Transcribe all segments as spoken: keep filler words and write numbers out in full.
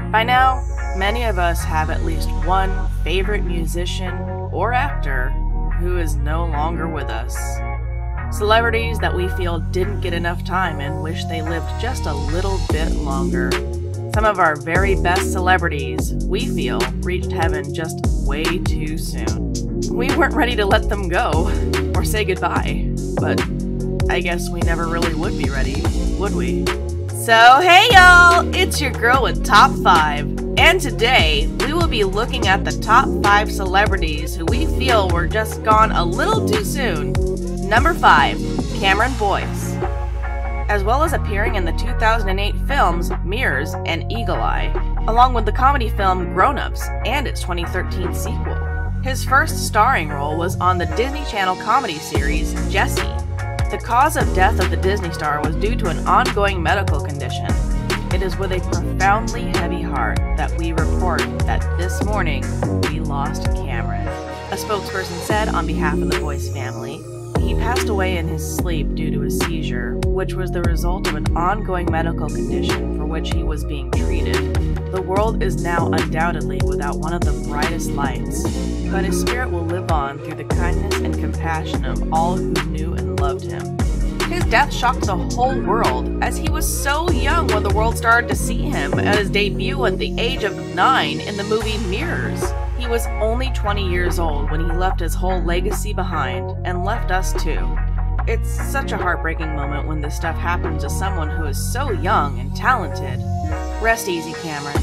By now, many of us have at least one favorite musician or actor who is no longer with us. Celebrities that we feel didn't get enough time and wish they lived just a little bit longer. Some of our very best celebrities, we feel, reached heaven just way too soon. We weren't ready to let them go, or say goodbye, but I guess we never really would be ready, would we? So hey y'all, it's your girl with Top five, and today we will be looking at the top five celebrities who we feel were just gone a little too soon. Number five, Cameron Boyce. As well as appearing in the two thousand eight films Mirrors and Eagle Eye, along with the comedy film Grown Ups and its twenty thirteen sequel. His first starring role was on the Disney Channel comedy series Jessie. The cause of death of the Disney star was due to an ongoing medical condition. It is with a profoundly heavy heart that we report that this morning we lost Cameron. A spokesperson said on behalf of the Boyce family, he passed away in his sleep due to a seizure, which was the result of an ongoing medical condition for which he was being treated. The world is now undoubtedly without one of the brightest lights, but his spirit will live on through the kindness and compassion of all who knew and loved him. His death shocked the whole world, as he was so young when the world started to see him at his debut at the age of nine in the movie Mirrors. He was only twenty years old when he left his whole legacy behind, and left us too. It's such a heartbreaking moment when this stuff happens to someone who is so young and talented. Rest easy, Cameron.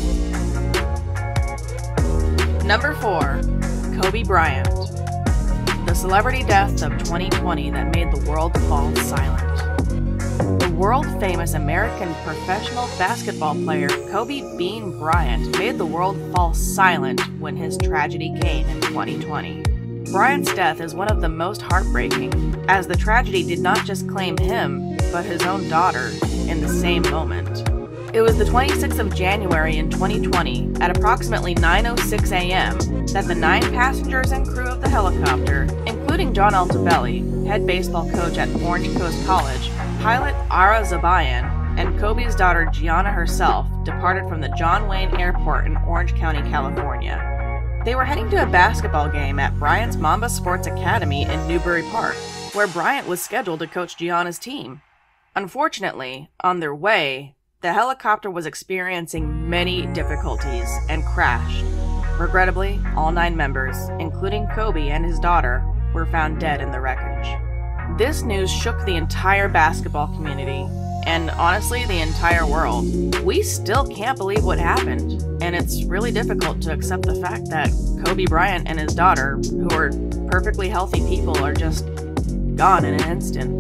Number four, Kobe Bryant. The celebrity death of twenty twenty that made the world fall silent. The world-famous American professional basketball player Kobe Bean Bryant made the world fall silent when his tragedy came in twenty twenty. Bryant's death is one of the most heartbreaking, as the tragedy did not just claim him, but his own daughter, in the same moment. It was the twenty-sixth of January in twenty twenty, at approximately nine oh six a m, that the nine passengers and crew of the helicopter, including John Altobelli, head baseball coach at Orange Coast College, pilot Ara Zabayan, and Kobe's daughter Gianna herself, departed from the John Wayne Airport in Orange County, California. They were heading to a basketball game at Bryant's Mamba Sports Academy in Newbury Park, where Bryant was scheduled to coach Gianna's team. Unfortunately, on their way, the helicopter was experiencing many difficulties and crashed. Regrettably, all nine members, including Kobe and his daughter, were found dead in the wreckage. This news shook the entire basketball community, and honestly the entire world. We still can't believe what happened, and it's really difficult to accept the fact that Kobe Bryant and his daughter, who are perfectly healthy people, are just gone in an instant.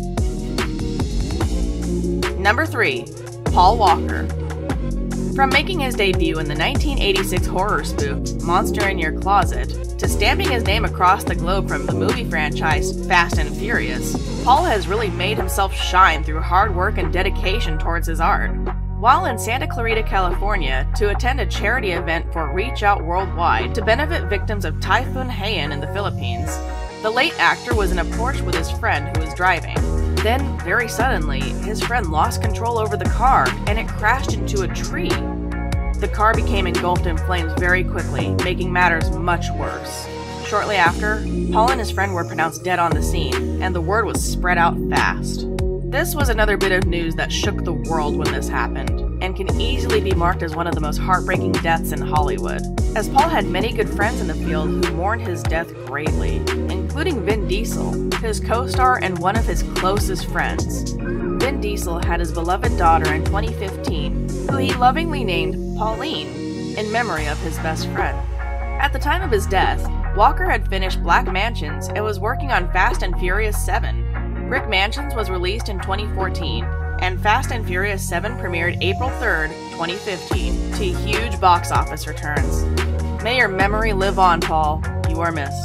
Number three, Paul Walker. From making his debut in the nineteen eighty-six horror spoof Monster in Your Closet, to stamping his name across the globe from the movie franchise Fast and Furious, Paul has really made himself shine through hard work and dedication towards his art. While in Santa Clarita, California, to attend a charity event for Reach Out Worldwide to benefit victims of Typhoon Haiyan in the Philippines, the late actor was in a Porsche with his friend who was driving. Then, very suddenly, his friend lost control over the car and it crashed into a tree. The car became engulfed in flames very quickly, making matters much worse. Shortly after, Paul and his friend were pronounced dead on the scene, and the word was spread out fast. This was another bit of news that shook the world when this happened, and can easily be marked as one of the most heartbreaking deaths in Hollywood, as Paul had many good friends in the field who mourned his death greatly, including Vin Diesel, his co-star and one of his closest friends. Vin Diesel had his beloved daughter in twenty fifteen, who he lovingly named Pauline, in memory of his best friend. At the time of his death, Walker had finished Black Mansions and was working on Fast and Furious seven. Brick Mansions was released in twenty fourteen, and Fast and Furious seven premiered April third, twenty fifteen, to huge box office returns. May your memory live on, Paul. You are missed.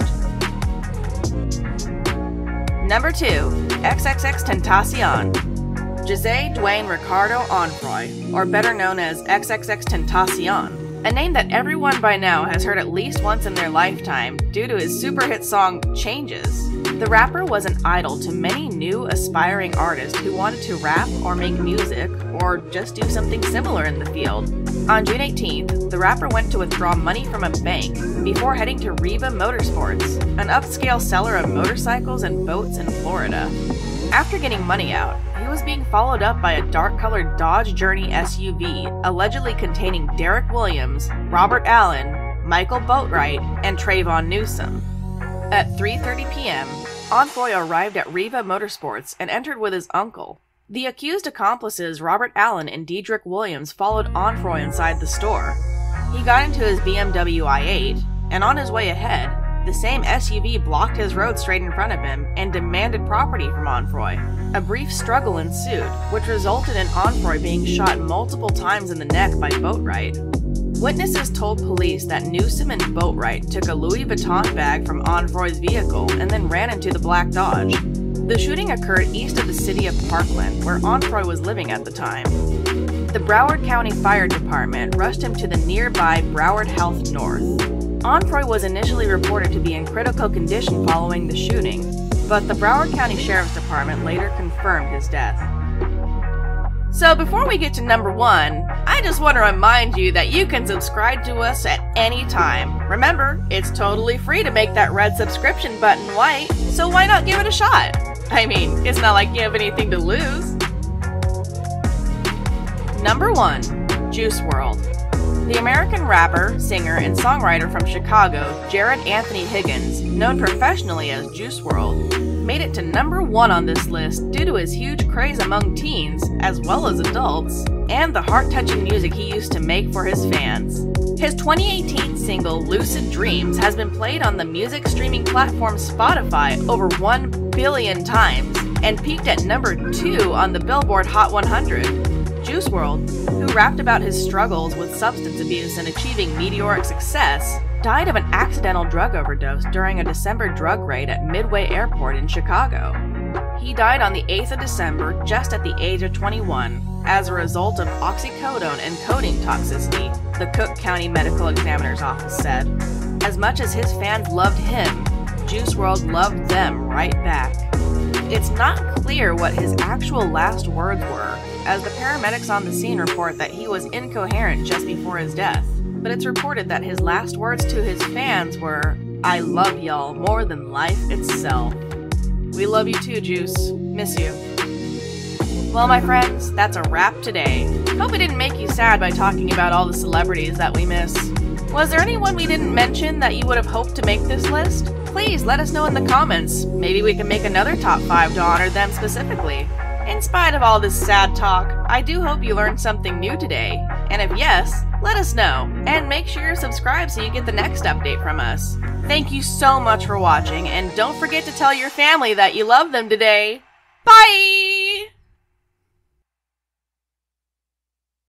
Number two, XXXTentacion. Jose Dwayne Ricardo Onfroy, or better known as XXXTentacion, a name that everyone by now has heard at least once in their lifetime due to his super hit song, Changes. The rapper was an idol to many new, aspiring artists who wanted to rap or make music, or just do something similar in the field. On June eighteenth, the rapper went to withdraw money from a bank before heading to Reva Motorsports, an upscale seller of motorcycles and boats in Florida. After getting money out, he was being followed up by a dark-colored Dodge Journey S U V allegedly containing Derek Williams, Robert Allen, Michael Boatwright, and Trayvon Newsom. At three thirty p m, Envoy arrived at Reva Motorsports and entered with his uncle. The accused accomplices Robert Allen and Dedrick Williams followed Envoy inside the store. He got into his B M W i eight, and on his way ahead, the same S U V blocked his road straight in front of him and demanded property from Envoy. A brief struggle ensued, which resulted in Envoy being shot multiple times in the neck by Boatwright. Witnesses told police that Newsom and Boatwright took a Louis Vuitton bag from Envoy's vehicle and then ran into the black Dodge. The shooting occurred east of the city of Parkland, where Envoy was living at the time. The Broward County Fire Department rushed him to the nearby Broward Health North. Envoy was initially reported to be in critical condition following the shooting, but the Broward County Sheriff's Department later confirmed his death. So before we get to number one, I just want to remind you that you can subscribe to us at any time. Remember, it's totally free to make that red subscription button white, so why not give it a shot? I mean, it's not like you have anything to lose. Number one. Juice world. The American rapper, singer, and songwriter from Chicago, Jared Anthony Higgins, known professionally as Juice world, made it to number one on this list due to his huge craze among teens, as well as adults, and the heart-touching music he used to make for his fans. His twenty eighteen single, Lucid Dreams, has been played on the music streaming platform Spotify over one billion times, and peaked at number two on the Billboard Hot one hundred. Juice world, who rapped about his struggles with substance abuse and achieving meteoric success, died of an accidental drug overdose during a December drug raid at Midway Airport in Chicago. He died on the eighth of December, just at the age of twenty-one, as a result of oxycodone and codeine toxicity, the Cook County Medical Examiner's Office said. As much as his fans loved him, Juice world loved them right back. It's not clear what his actual last words were, as the paramedics on the scene report that he was incoherent just before his death, but it's reported that his last words to his fans were, "I love y'all more than life itself." We love you too, Juice. Miss you. Well, my friends, that's a wrap today. Hope we didn't make you sad by talking about all the celebrities that we miss. Was there anyone we didn't mention that you would have hoped to make this list? Please let us know in the comments. Maybe we can make another top five to honor them specifically. In spite of all this sad talk, I do hope you learned something new today. And if yes, let us know. And make sure you're subscribed so you get the next update from us. Thank you so much for watching, and don't forget to tell your family that you love them today. Bye!